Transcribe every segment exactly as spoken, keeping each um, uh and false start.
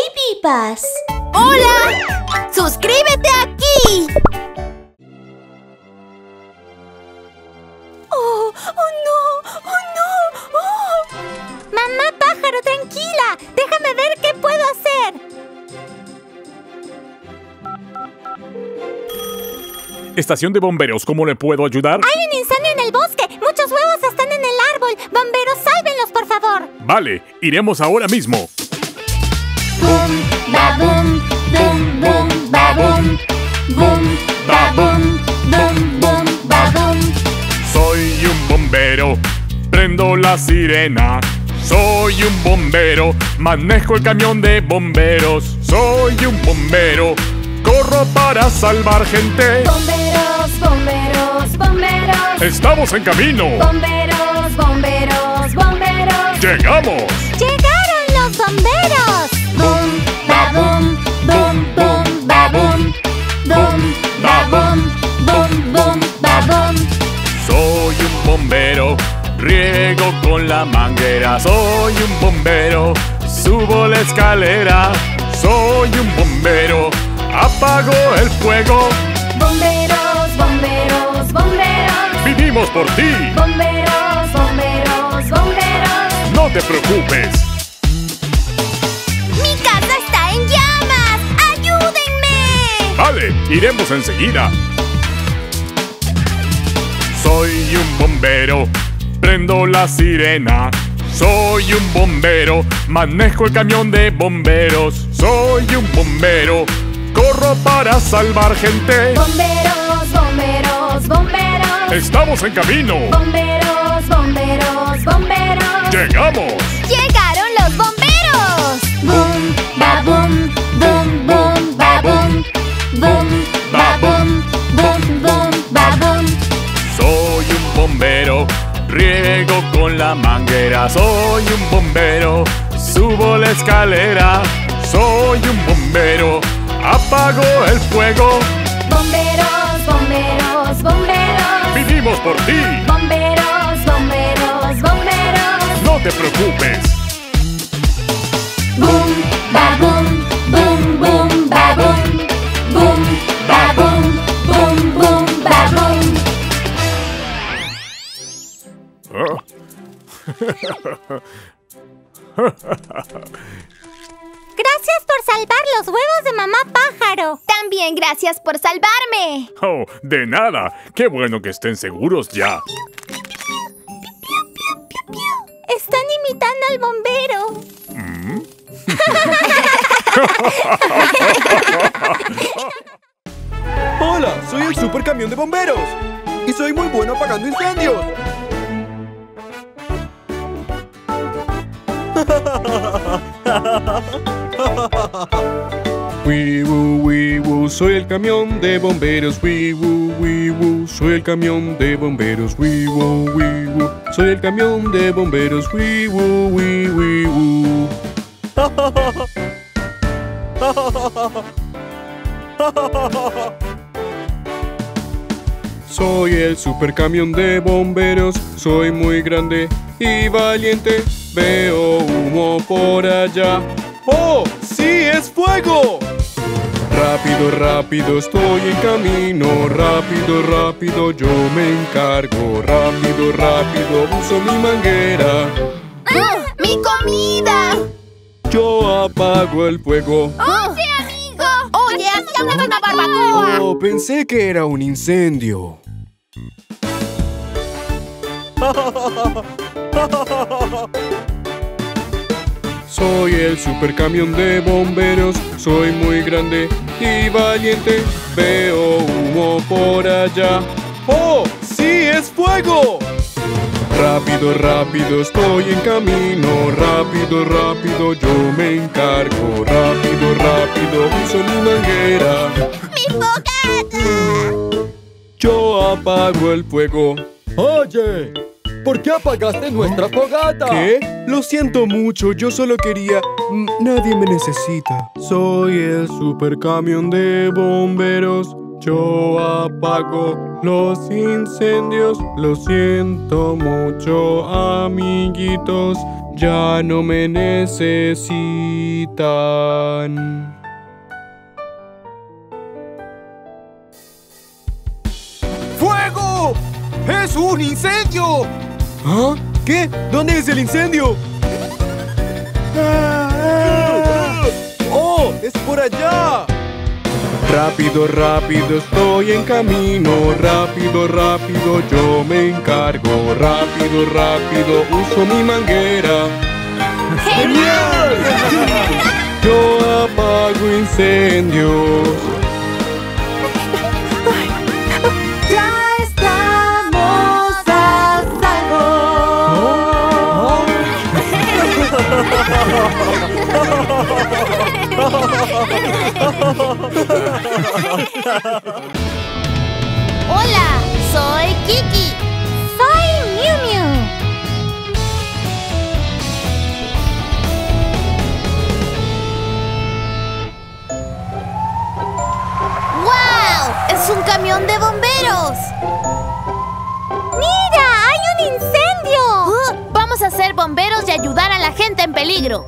Pipas! ¡Hola! ¡Suscríbete aquí! ¡Oh! ¡Oh, no! ¡Oh, no! ¡Oh! ¡Mamá pájaro, tranquila! ¡Déjame ver qué puedo hacer! Estación de bomberos, ¿cómo le puedo ayudar? ¡Hay un incendio en el bosque! ¡Muchos huevos están en el árbol! ¡Bomberos, sálvenlos, por favor! Vale, iremos ahora mismo. Boom, ba boom, boom, boom, ba boom, boom, ba boom, boom, boom, ba boom. Soy un bombero, prendo la sirena. Soy un bombero, manejo el camión de bomberos. Soy un bombero, corro para salvar gente. Bomberos, bomberos, bomberos. ¡Estamos en camino! Bomberos, bomberos, bomberos. ¡Llegamos! ¡Llegaron los bomberos! Boom, ba boom, boom, boom, ba boom, boom, ba boom, boom, boom, ba boom. Soy un bombero, riego con la manguera. Soy un bombero, subo la escalera. Soy un bombero, apago el fuego. Bomberos, bomberos, bomberos. ¡Vinimos por ti! Bomberos, bomberos, bomberos. ¡No te preocupes! ¡Mi casa está en llamas! ¡Ayúdenme! Vale, iremos enseguida. Soy un bombero, prendo la sirena. Soy un bombero, manejo el camión de bomberos. Soy un bombero, corro para salvar gente. Bomberos, bomberos, bomberos. ¡Estamos en camino! Bomberos, bomberos, bomberos. ¡Llegamos! ¡Llegaron los bomberos! Boom, ba boom, boom, boom, ba boom, boom, ba boom, boom, boom, ba boom. Soy un bombero, riego con la manguera. Soy un bombero, subo la escalera. Soy un bombero, apago el fuego. Bomberos, bomberos, bomberos. ¡Vinimos por ti! Bomberos, bomberos, bomberos. ¡No te preocupes! Boom, ba boom, boom, boom, ba boom, boom, ba boom, boom, boom, ba boom. Gracias por salvar los huevos de mamá pájaro. También gracias por salvarme. ¡Oh, de nada! ¡Qué bueno que estén seguros ya! Están imitando al bombero. ¿Mm? Hola, soy el super camión de bomberos y soy muy bueno apagando incendios. Wibu, wibu, soy el camión de bomberos. Wibu, wibu, soy el camión de bomberos. Wibu, wibu, soy el camión de bomberos. Wibu, wibu, wibu. Soy el super camión de bomberos. Soy muy grande y valiente. Veo humo por allá. ¡Oh! ¡Sí, es fuego! Rápido, rápido, estoy en camino. Rápido, rápido, yo me encargo. Rápido, rápido, uso mi manguera. ¡Ah! ¡Mi comida! Yo apago el fuego. ¡Oye, amigo! ¡Oye, hacíamos una barbacoa! Oh, pensé que era un incendio. Soy el super camión de bomberos. Soy muy grande y valiente. Veo humo por allá. ¡Oh! ¡Sí, es fuego! Rápido, rápido, estoy en camino. Rápido, rápido, yo me encargo. Rápido, rápido, uso mi manguera. ¡Mi fogata! Yo apago el fuego. Oye, ¿por qué apagaste nuestra fogata? ¿Qué? Lo siento mucho, yo solo quería... Mm, Nadie me necesita. Soy el super camión de bomberos. Yo apago los incendios. Lo siento mucho, amiguitos. ya no me necesitan. ¡Fuego! ¡Es un incendio! ¿Ah? ¿Qué? ¿Dónde es el incendio? ¡Oh! ¡Es por allá! Rápido, rápido, estoy en camino. Rápido, rápido, yo me encargo. Rápido, rápido, uso mi manguera. ¡Genial! Yo apago incendios. ¡Ya estamos a salvo! Hola, soy Kiki. Soy Miu Miu. ¡Wow! ¡Es un camión de bomberos! ¡Mira! ¡Hay un incendio! Uh, vamos a ser bomberos y ayudar a la gente en peligro.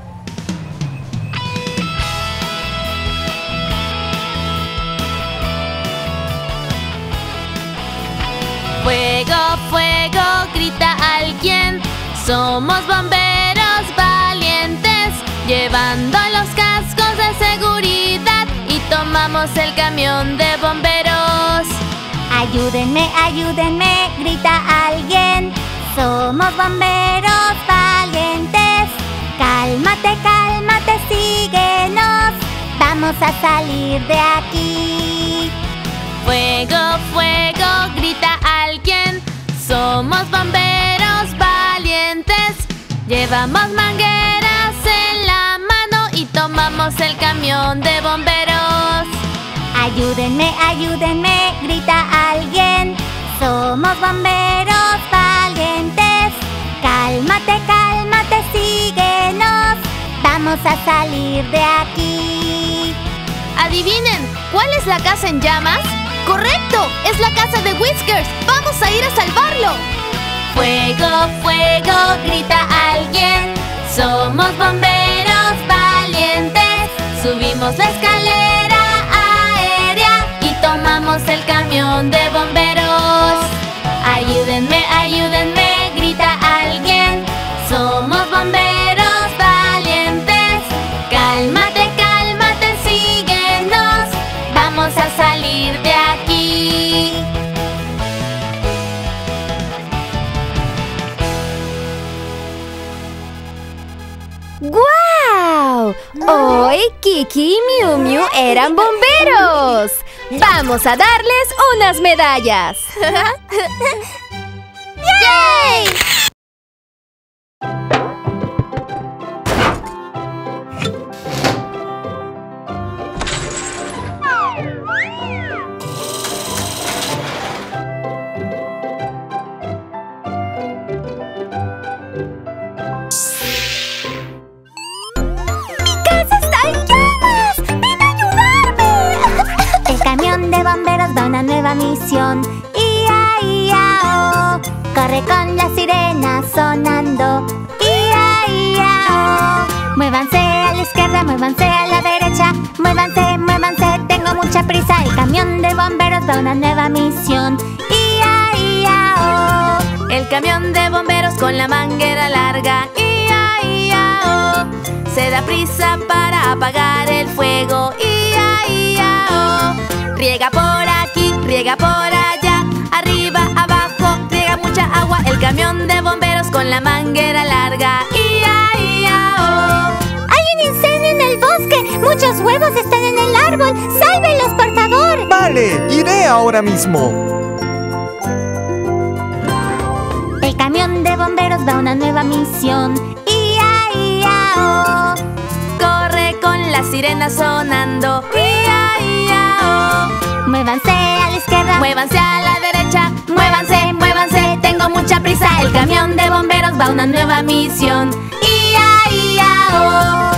Fuego, fuego, grita alguien. Somos bomberos valientes, llevando los cascos de seguridad y tomamos el camión de bomberos. Ayúdenme, ayúdenme, grita alguien. Somos bomberos valientes. Cálmate, cálmate, síguenos. Vamos a salir de aquí. Fuego, fuego, grita alguien. Somos bomberos valientes. Llevamos mangueras en la mano y tomamos el camión de bomberos. Ayúdenme, ayúdenme, grita alguien. Somos bomberos valientes. Cálmate, cálmate, síguenos. Vamos a salir de aquí. ¿Adivinen cuál es la casa en llamas? ¡Correcto! ¡Es la casa de Whiskers! ¡Vamos a ir a salvarlo! Fuego, fuego, grita alguien. Somos bomberos valientes. Subimos la escalera aérea y tomamos el camión de bomberos. Ayúdenme, ayúdenme, grita alguien. Somos bomberos valientes. Cálmate, cálmate, síguenos. Vamos a salir de aquí. ¡Guau! Hoy Kiki y Miu Miu eran bomberos. ¡Vamos a darles unas medallas! ¡Yay! Nueva misión. ¡Ia, ia, oh! Corre con la sirena sonando. ¡Ia, ia, oh! Muévanse a la izquierda, muévanse a la derecha. Muévanse, muévanse, tengo mucha prisa. El camión de bomberos va a una nueva misión. ¡Ia, ia, oh! El camión de bomberos con la manguera larga. ¡Ia, ia, oh! Se da prisa para apagar el fuego. ¡Ia, ia, oh! Riega por aquí, riega por allá, arriba, abajo, riega mucha agua. El camión de bomberos con la manguera larga. ¡Ia, ia, oh! ¡Hay un incendio en el bosque! ¡Muchos huevos están en el árbol! ¡Sálvenlos, por favor! Vale, iré ahora mismo. El camión de bomberos va a una nueva misión. ¡Ia, ia, oh! Corre con la sirena sonando. ¡Ia, ia, oh! Muévanse a la izquierda, Muévanse a la derecha, muévanse, muévanse, tengo mucha prisa. El camión de bomberos va a una nueva misión. ¡Ia, ia, oh!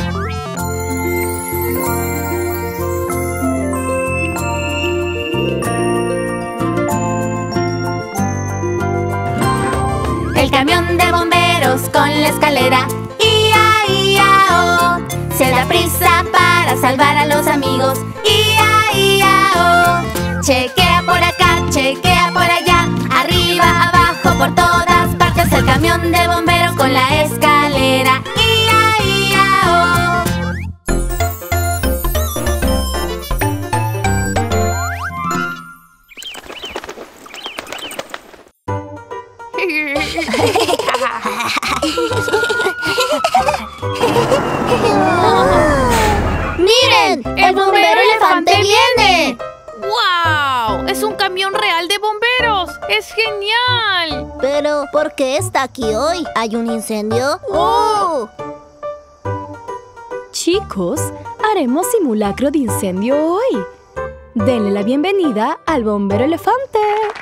El camión de bomberos con la escalera. ¡Ia, ia, oh! Se da prisa para salvar a los amigos. ¡Ia, ia, oh! Chequea por acá, chequea por allá, arriba, abajo, por todas partes. El camión de bomberos con la escalera. ¡Ia, ia, oh! ¡Miren! ¡El bombero elefante viene! ¡Wow! ¡Es un camión real de bomberos! ¡Es genial! Pero, ¿por qué está aquí hoy? ¿Hay un incendio? ¡Oh! Chicos, haremos simulacro de incendio hoy. Denle la bienvenida al bombero elefante.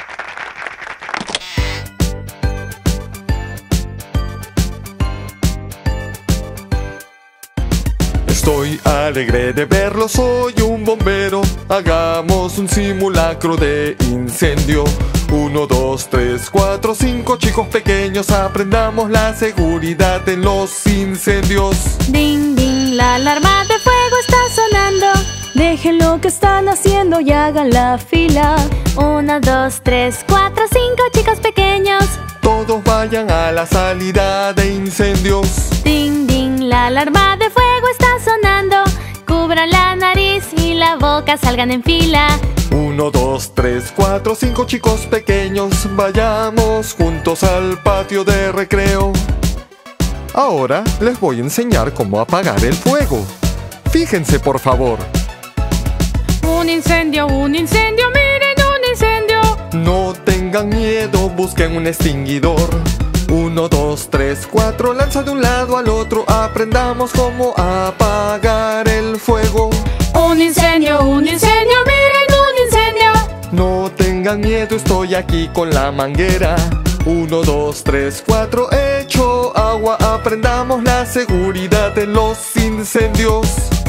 Estoy alegre de verlo, soy un bombero. Hagamos un simulacro de incendio. Uno, dos, tres, cuatro, cinco chicos pequeños. Aprendamos la seguridad en los incendios. Ding, ding, la alarma de fuego está sonando. Dejen lo que están haciendo y hagan la fila. Uno, dos, tres, cuatro, cinco chicos pequeños. Todos vayan a la salida de incendios. Ding, ding, la alarma de fuego está sonando. Cubran la nariz y la boca, salgan en fila. Uno, dos, tres, cuatro, cinco chicos pequeños. Vayamos juntos al patio de recreo. Ahora les voy a enseñar cómo apagar el fuego. Fíjense, por favor. Un incendio, un incendio, miren, un incendio. No tengan miedo, busquen un extinguidor. Uno, dos, tres, cuatro, lanza de un lado al otro. Aprendamos cómo apagar el fuego. Un incendio, un incendio, miren, un incendio. No tengan miedo, estoy aquí con la manguera. Uno, dos, tres, cuatro, echo agua. Aprendamos la seguridad en los incendios.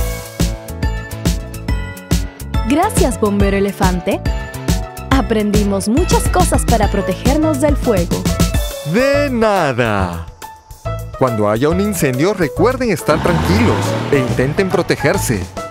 Gracias, bombero elefante. Aprendimos muchas cosas para protegernos del fuego. ¡De nada! Cuando haya un incendio, recuerden estar tranquilos e intenten protegerse.